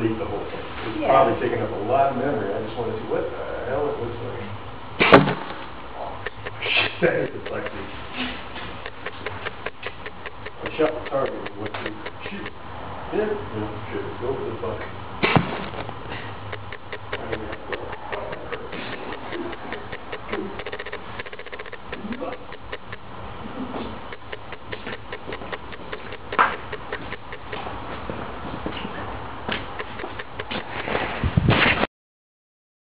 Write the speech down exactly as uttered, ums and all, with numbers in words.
delete the whole thing. It's Yeah. probably taking up a lot of memory. I just want to see what the hell it looks like. That is dyslexia. I shot the target with what you shoot. Yeah, no, shit, go for the bucket.